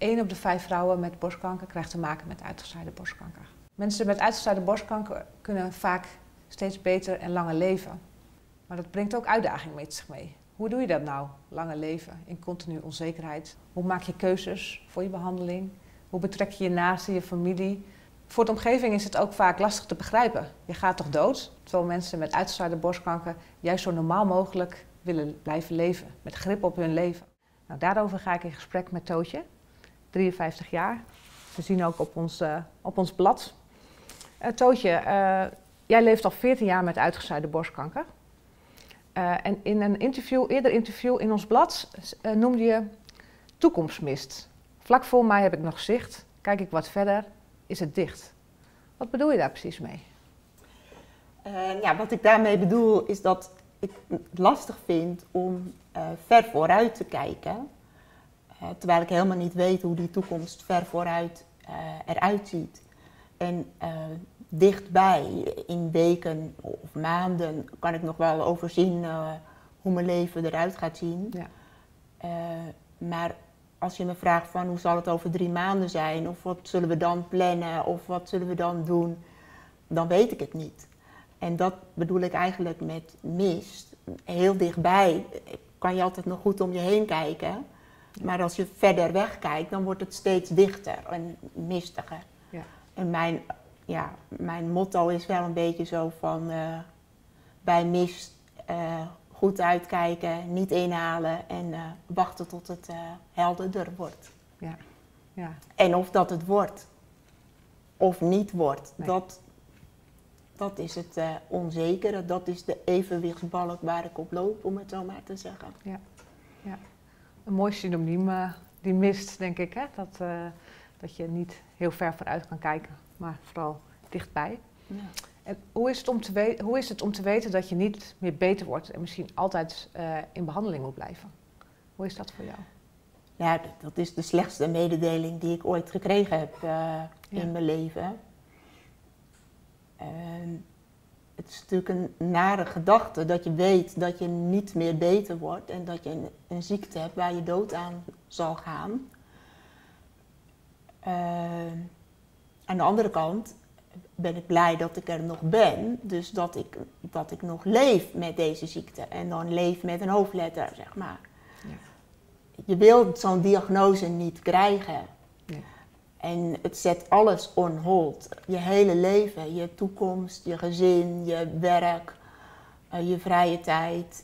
1 op de 5 vrouwen met borstkanker krijgt te maken met uitgezaaide borstkanker. Mensen met uitgezaaide borstkanker kunnen vaak steeds beter en langer leven. Maar dat brengt ook uitdagingen met zich mee. Hoe doe je dat nou, langer leven in continu onzekerheid? Hoe maak je keuzes voor je behandeling? Hoe betrek je je naasten, je familie? Voor de omgeving is het ook vaak lastig te begrijpen. Je gaat toch dood? Terwijl mensen met uitgezaaide borstkanker juist zo normaal mogelijk willen blijven leven. Met grip op hun leven. Nou, daarover ga ik in gesprek met Tootje, 53 jaar. We zien ook op ons blad. Tootje, jij leeft al 14 jaar met uitgezaaide borstkanker. En in een eerder interview in ons blad noemde je toekomstmist. Vlak voor mij heb ik nog zicht. Kijk ik wat verder, is het dicht. Wat bedoel je daar precies mee? Wat ik daarmee bedoel is dat ik het lastig vind om ver vooruit te kijken. Terwijl ik helemaal niet weet hoe die toekomst ver vooruit eruit ziet. En dichtbij, in weken of maanden, kan ik nog wel overzien hoe mijn leven eruit gaat zien. Ja. Maar als je me vraagt van hoe zal het over 3 maanden zijn, of wat zullen we dan plannen, of wat zullen we dan doen, dan weet ik het niet. En dat bedoel ik eigenlijk met mist. Heel dichtbij kan je altijd nog goed om je heen kijken. Maar als je verder weg kijkt, dan wordt het steeds dichter en mistiger. Ja. En mijn motto is wel een beetje zo van bij mist goed uitkijken, niet inhalen en wachten tot het helderder wordt. Ja. Ja. En of dat het wordt of niet wordt, nee. Dat is het onzekere, dat is de evenwichtsbalk waar ik op loop, om het zo maar te zeggen. Ja. Ja. Een mooi synoniem, die mist, denk ik, hè? Dat je niet heel ver vooruit kan kijken, maar vooral dichtbij. Ja. En hoe is het om te weten dat je niet meer beter wordt en misschien altijd in behandeling moet blijven? Hoe is dat voor jou? Ja, dat is de slechtste mededeling die ik ooit gekregen heb in mijn leven. Het is natuurlijk een nare gedachte dat je weet dat je niet meer beter wordt en dat je een ziekte hebt waar je dood aan zal gaan. Aan de andere kant ben ik blij dat ik er nog ben, dus dat ik nog leef met deze ziekte en dan leef met een hoofdletter, zeg maar. Ja. Je wilt zo'n diagnose niet krijgen. Ja. En het zet alles on hold. Je hele leven, je toekomst, je gezin, je werk, je vrije tijd.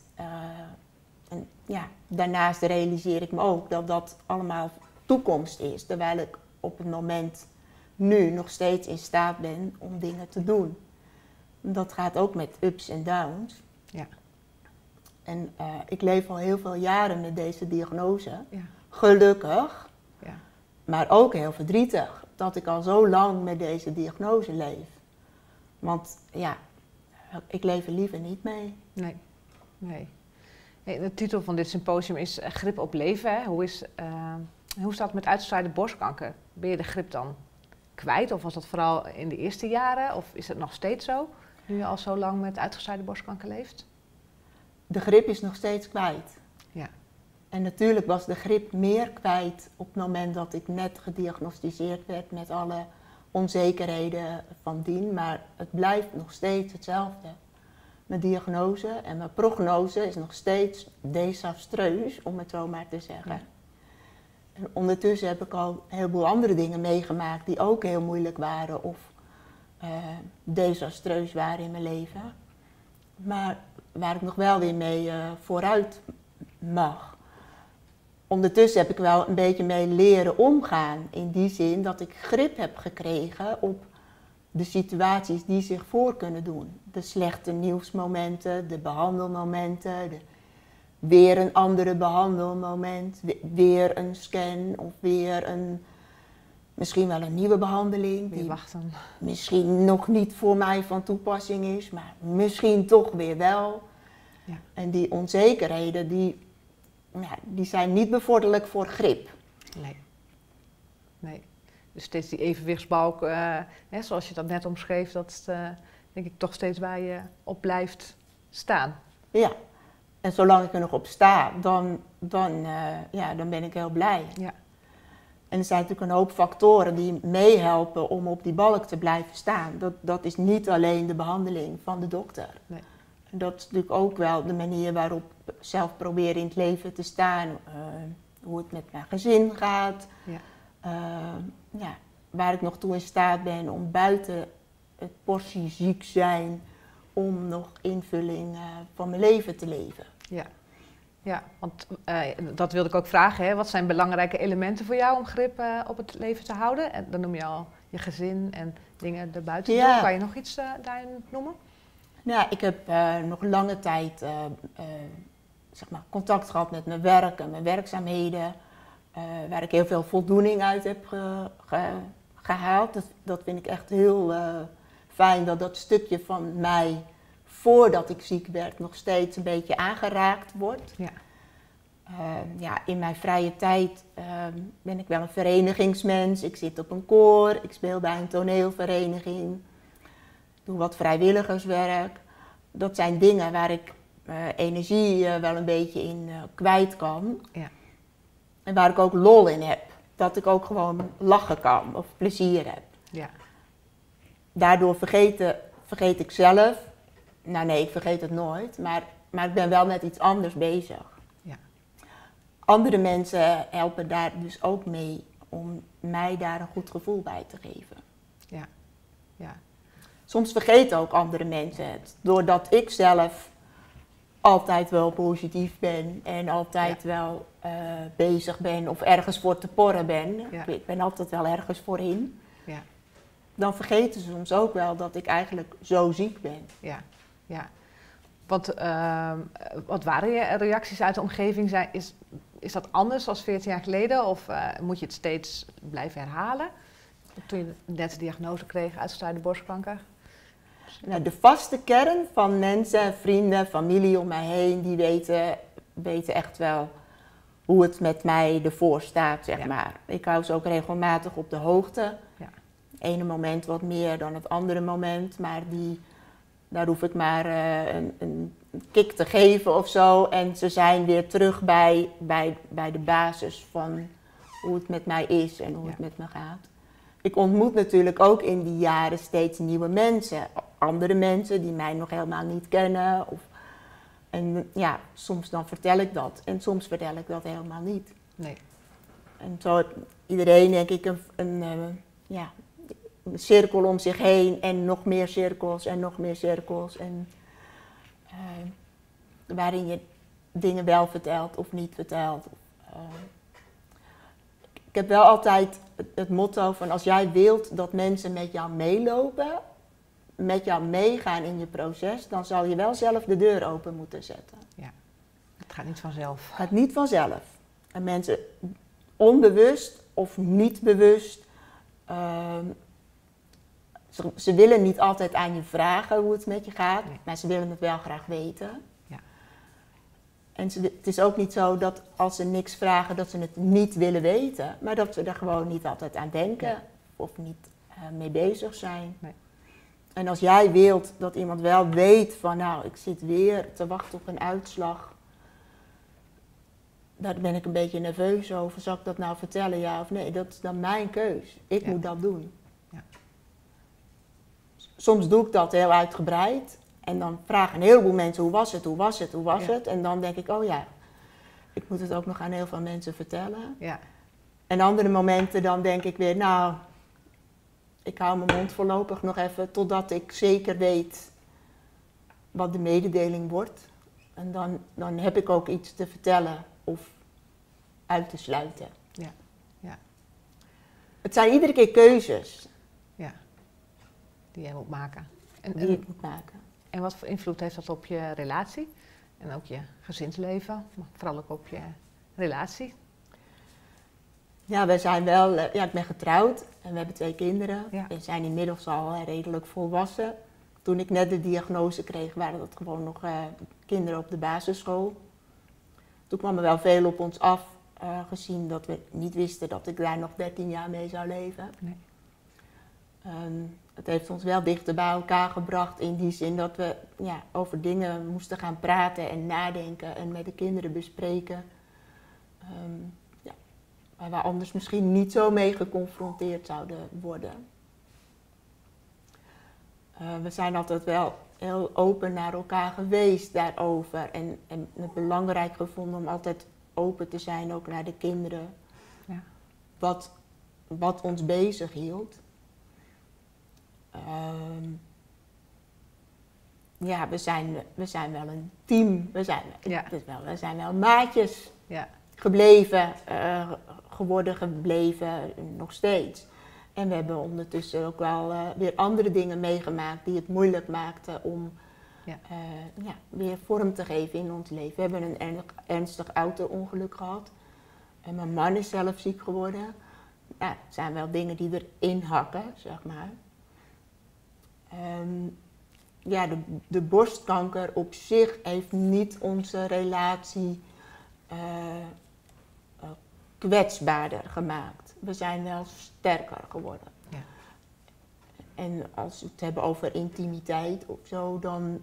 En ja, daarnaast realiseer ik me ook dat dat allemaal toekomst is, terwijl ik op het moment nu nog steeds in staat ben om dingen te doen. Dat gaat ook met ups en downs. Ja. En ik leef al heel veel jaren met deze diagnose. Ja. Gelukkig, ja. Maar ook heel verdrietig dat ik al zo lang met deze diagnose leef. Want ja, ik leef er liever niet mee. Nee, nee. De titel van dit symposium is Grip op leven. Hè? Hoe staat het met uitgezaaide borstkanker? Ben je de grip dan kwijt? Of was dat vooral in de eerste jaren? Of is het nog steeds zo, nu je al zo lang met uitgezaaide borstkanker leeft? De grip is nog steeds kwijt. Ja. En natuurlijk was de grip meer kwijt op het moment dat ik net gediagnosticeerd werd met alle onzekerheden van dien. Maar het blijft nog steeds hetzelfde. Mijn diagnose en mijn prognose is nog steeds desastreus, om het zo maar te zeggen. Ja. En ondertussen heb ik al een heleboel andere dingen meegemaakt die ook heel moeilijk waren of desastreus waren in mijn leven. Maar waar ik nog wel weer mee vooruit mag. Ondertussen heb ik wel een beetje mee leren omgaan. In die zin dat ik grip heb gekregen op de situaties die zich voor kunnen doen. De slechte nieuwsmomenten, de behandelmomenten, weer een andere behandelmoment, weer een scan of weer misschien wel een nieuwe behandeling. Die wachten. Misschien nog niet voor mij van toepassing is, maar misschien toch weer wel. Ja. En die onzekerheden, die zijn niet bevorderlijk voor grip. Nee. Nee. Dus steeds die evenwichtsbalk, zoals je dat net omschreef, dat denk ik toch steeds waar je op blijft staan. Ja. En zolang ik er nog op sta, dan ben ik heel blij. Ja. En er zijn natuurlijk een hoop factoren die meehelpen om op die balk te blijven staan. Dat is niet alleen de behandeling van de dokter. Nee. En dat is natuurlijk ook wel de manier waarop ik zelf probeer in het leven te staan. Hoe het met mijn gezin gaat. Ja. Ja, waar ik nog toe in staat ben om buiten het portie ziek zijn, om nog invulling van mijn leven te leven. Ja, ja, want dat wilde ik ook vragen. Hè? Wat zijn belangrijke elementen voor jou om grip op het leven te houden? En dan noem je al je gezin en dingen erbuiten. Ja. Kan je nog iets daarin noemen? Nou, ik heb nog lange tijd zeg maar contact gehad met mijn werk en mijn werkzaamheden. Waar ik heel veel voldoening uit heb gehaald. Dat vind ik echt heel fijn, dat stukje van mij voordat ik ziek werd nog steeds een beetje aangeraakt wordt. Ja. Ja, in mijn vrije tijd ben ik wel een verenigingsmens. Ik zit op een koor, ik speel bij een toneelvereniging. Doe wat vrijwilligerswerk. Dat zijn dingen waar ik energie wel een beetje in kwijt kan. Ja. En waar ik ook lol in heb. Dat ik ook gewoon lachen kan of plezier heb. Ja. Daardoor vergeet ik zelf. Nou nee, ik vergeet het nooit. Maar ik ben wel met iets anders bezig. Ja. Andere mensen helpen daar dus ook mee om mij daar een goed gevoel bij te geven. Ja. Ja. Soms vergeten ook andere mensen het. Doordat ik zelf altijd wel positief ben en altijd wel bezig ben of ergens voor te porren ben. Ja. Ik ben altijd wel ergens voor in. Ja. Dan vergeten ze soms ook wel dat ik eigenlijk zo ziek ben. Ja. Ja. Wat waren je reacties uit de omgeving? Is dat anders dan 14 jaar geleden? Of moet je het steeds blijven herhalen? Toen je net de diagnose kreeg, uitgestraalde borstkanker? Nou, de vaste kern van mensen, vrienden, familie om mij heen, die weten echt wel hoe het met mij ervoor staat, zeg maar. Ik hou ze ook regelmatig op de hoogte. Ja. Het ene moment wat meer dan het andere moment, maar daar hoef ik maar een kick te geven of zo. En ze zijn weer terug bij de basis van hoe het met mij is en hoe het met me gaat. Ik ontmoet natuurlijk ook in die jaren steeds nieuwe mensen. Andere mensen die mij nog helemaal niet kennen. En ja, soms dan vertel ik dat. En soms vertel ik dat helemaal niet. Nee. En zo heeft iedereen, denk ik, een cirkel om zich heen. En nog meer cirkels en nog meer cirkels. En waarin je dingen wel vertelt of niet vertelt. Ik heb wel altijd het motto van als jij wilt dat mensen met jou meelopen, met jou meegaan in je proces, dan zal je wel zelf de deur open moeten zetten. Ja, het gaat niet vanzelf. Het gaat niet vanzelf. En mensen onbewust of niet bewust, ze willen niet altijd aan je vragen hoe het met je gaat, maar ze willen het wel graag weten. Ja. En het is ook niet zo dat als ze niks vragen dat ze het niet willen weten, maar dat ze er gewoon niet altijd aan denken of niet mee bezig zijn. Nee. En als jij wilt dat iemand wel weet van nou, ik zit weer te wachten op een uitslag, daar ben ik een beetje nerveus over. Zal ik dat nou vertellen, ja of nee? Dat is dan mijn keus. Ik moet dat doen. Ja. Soms doe ik dat heel uitgebreid. En dan vragen een heleboel mensen, hoe was het, hoe was het, hoe was het? En dan denk ik, oh ja, ik moet het ook nog aan heel veel mensen vertellen. Ja. En andere momenten dan denk ik weer, nou, ik hou mijn mond voorlopig nog even totdat ik zeker weet wat de mededeling wordt. En dan heb ik ook iets te vertellen of uit te sluiten. Ja. Ja. Het zijn iedere keer keuzes Ja. Die jij moet maken. die ik moet maken. En wat voor invloed heeft dat op je relatie? En ook je gezinsleven, maar vooral ook op je relatie? Ja, wij zijn wel, ik ben getrouwd en we hebben 2 kinderen. Ja. We zijn inmiddels al redelijk volwassen. Toen ik net de diagnose kreeg, waren dat gewoon nog kinderen op de basisschool. Toen kwam er wel veel op ons af, gezien dat we niet wisten dat ik daar nog 13 jaar mee zou leven. Nee. Het heeft ons wel dichter bij elkaar gebracht in die zin dat we over dingen moesten gaan praten en nadenken en met de kinderen bespreken. waar we anders misschien niet zo mee geconfronteerd zouden worden. We zijn altijd wel heel open naar elkaar geweest daarover. En het belangrijk gevonden om altijd open te zijn, ook naar de kinderen. Ja. Wat ons bezig hield. Ja, we zijn wel een team. We zijn wel maatjes gebleven, gebleven, nog steeds. En we hebben ondertussen ook wel weer andere dingen meegemaakt die het moeilijk maakten om weer vorm te geven in ons leven. We hebben een ernstig auto-ongeluk gehad. En mijn man is zelf ziek geworden. Nou, het zijn wel dingen die erin hakken, zeg maar. De borstkanker op zich heeft niet onze relatie kwetsbaarder gemaakt. We zijn wel sterker geworden. Ja. En als we het hebben over intimiteit of zo, dan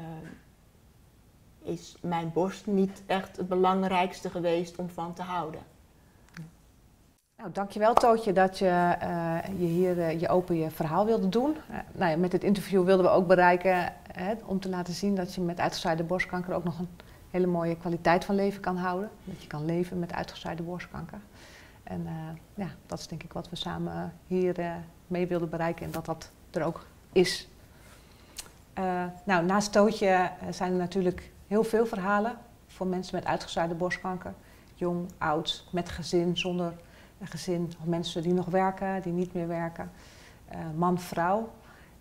is mijn borst niet echt het belangrijkste geweest om van te houden. Nou, dankjewel Tootje dat je hier je verhaal wilde doen. Met dit interview wilden we ook bereiken om te laten zien dat je met uitgezaaide borstkanker ook nog een hele mooie kwaliteit van leven kan houden. Dat je kan leven met uitgezaaide borstkanker. En dat is denk ik wat we samen hier mee wilden bereiken en dat er ook is. Naast Tootje zijn er natuurlijk heel veel verhalen voor mensen met uitgezaaide borstkanker. Jong, oud, met gezin, zonder een gezin, of mensen die nog werken, die niet meer werken. Man, vrouw.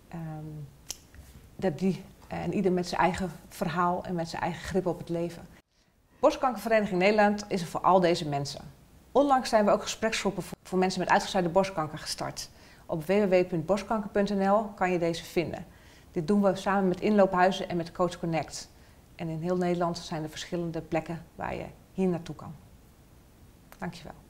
En ieder met zijn eigen verhaal en met zijn eigen grip op het leven. Borstkankervereniging Nederland is er voor al deze mensen. Onlangs zijn we ook gespreksgroepen voor mensen met uitgezaaide borstkanker gestart. Op www.borstkanker.nl kan je deze vinden. Dit doen we samen met inloophuizen en met Coach Connect. En in heel Nederland zijn er verschillende plekken waar je hier naartoe kan. Dankjewel.